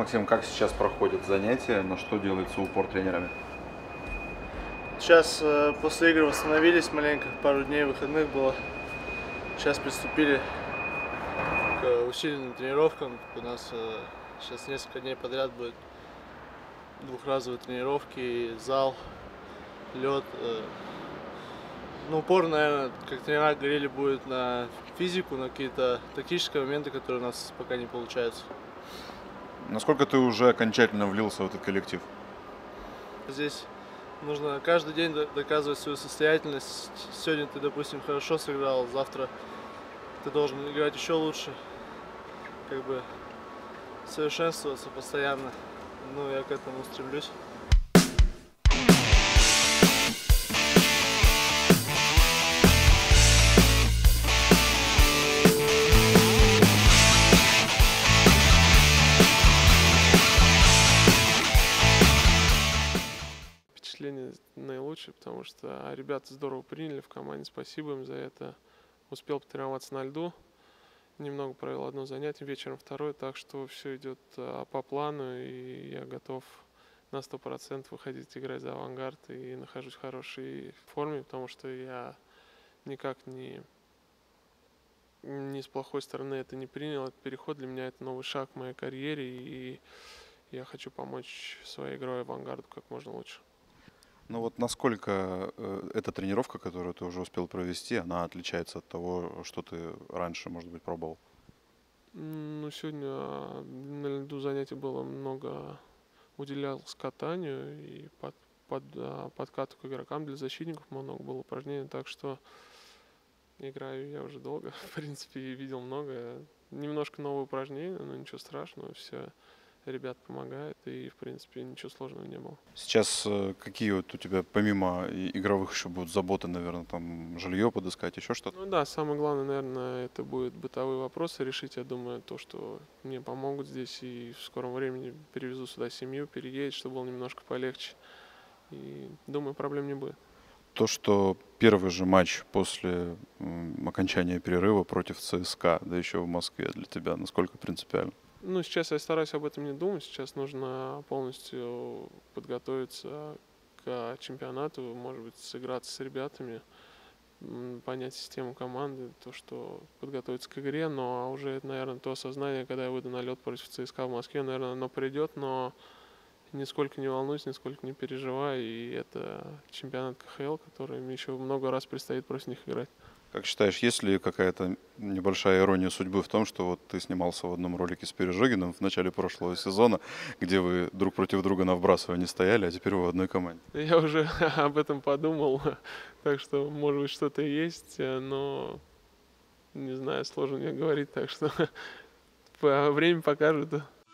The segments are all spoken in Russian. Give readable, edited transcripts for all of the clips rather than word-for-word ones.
Максим, как сейчас проходят занятия, на что делается упор тренерами? Сейчас после игр восстановились маленько, пару дней выходных было. Сейчас приступили к усиленным тренировкам. У нас сейчас несколько дней подряд будет двухразовые тренировки, зал, лед. Ну, упор, наверное, как тренера говорили, будет на физику, на какие-то тактические моменты, которые у нас пока не получаются. Насколько ты уже окончательно влился в этот коллектив? Здесь нужно каждый день доказывать свою состоятельность. Сегодня ты, допустим, хорошо сыграл, завтра ты должен играть еще лучше. Как бы совершенствоваться постоянно. Ну, я к этому стремлюсь. Впечатление наилучшее, потому что ребята здорово приняли в команде, спасибо им за это. Успел потренироваться на льду, немного провел одно занятие, вечером второе, так что все идет по плану, и я готов на 100% выходить играть за «Авангард» и нахожусь в хорошей форме, потому что я никак ни с плохой стороны это не принял. Этот переход для меня это новый шаг в моей карьере, и я хочу помочь своей игрой «Авангарду» как можно лучше. Ну вот насколько эта тренировка, которую ты уже успел провести, она отличается от того, что ты раньше, может быть, пробовал? Ну, сегодня на льду занятий было много, уделялось катанию и подкату к игрокам. Для защитников много было упражнений, так что играю я уже долго, в принципе, и видел много. Немножко новые упражнения, но ничего страшного, все ребят помогают, и, в принципе, ничего сложного не было. Сейчас какие вот у тебя, помимо игровых, еще будут заботы, наверное, там жилье подыскать, еще что-то? Ну да, самое главное, наверное, это будет бытовые вопросы решить. Я думаю, то, что мне помогут здесь, и в скором времени перевезу сюда семью, переедет, чтобы было немножко полегче. И думаю, проблем не будет. То, что первый же матч после окончания перерыва против ЦСКА, да еще в Москве, для тебя насколько принципиально? Ну, сейчас я стараюсь об этом не думать. Сейчас нужно полностью подготовиться к чемпионату, может быть, сыграться с ребятами, понять систему команды, то, что подготовиться к игре, но уже это, наверное, то осознание, когда я выйду на лед против ЦСКА в Москве, наверное, оно придет, но нисколько не волнуюсь, нисколько не переживаю, и это чемпионат КХЛ, который мне еще много раз предстоит против них играть. Как считаешь, есть ли какая-то небольшая ирония судьбы в том, что вот ты снимался в одном ролике с Пережогиным в начале прошлого сезона, где вы друг против друга на вбрасывании стояли, а теперь вы в одной команде? Я уже об этом подумал, так что, может быть, что-то есть, но не знаю, сложно мне говорить, так что время покажет.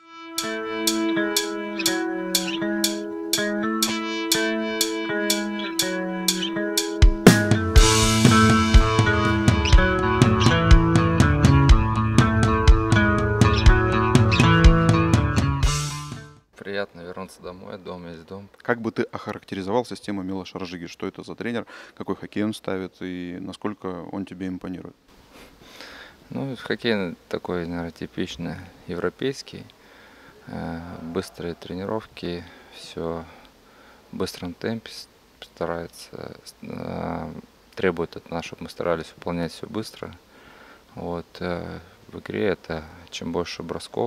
Приятно вернуться домой, дом есть дом. Как бы ты охарактеризовал систему Милоша Раджиги? Что это за тренер, какой хоккей он ставит и насколько он тебе импонирует? Ну, хоккей такой, наверное, типичный европейский. Быстрые тренировки, все в быстром темпе старается, требует от нас, чтобы мы старались выполнять все быстро. Вот, в игре это чем больше бросков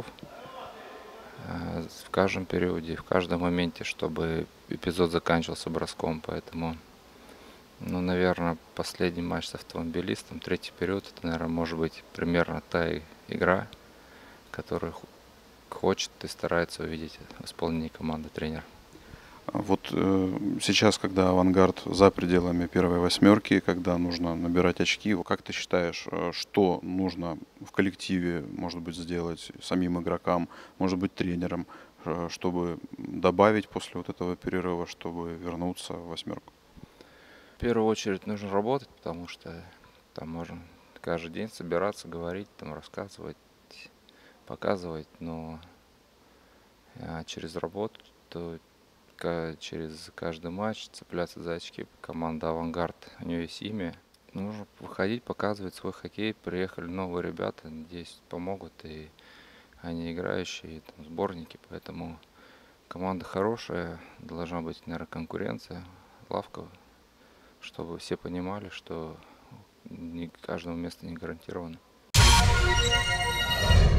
в каждом периоде, в каждом моменте, чтобы эпизод заканчивался броском. Поэтому, ну, наверное, последний матч с Автомобилистом, третий период, это, наверное, может быть примерно та игра, которую хочет и старается увидеть в исполнении команды тренер. Вот сейчас, когда «Авангард» за пределами первой восьмерки, когда нужно набирать очки, как ты считаешь, что нужно в коллективе, может быть, сделать самим игрокам, может быть, тренерам, чтобы добавить после вот этого перерыва, чтобы вернуться в восьмерку? В первую очередь нужно работать, потому что там можно каждый день собираться, говорить, там, рассказывать, показывать, но через работу, через каждый матч цепляться за очки. Команда «Авангард», у нее есть имя. Нужно выходить, показывать свой хоккей. Приехали новые ребята, надеюсь, помогут. И а не играющие, там, сборники. Поэтому команда хорошая, должна быть, наверное, конкуренция, лавка, чтобы все понимали, что каждому место не гарантировано.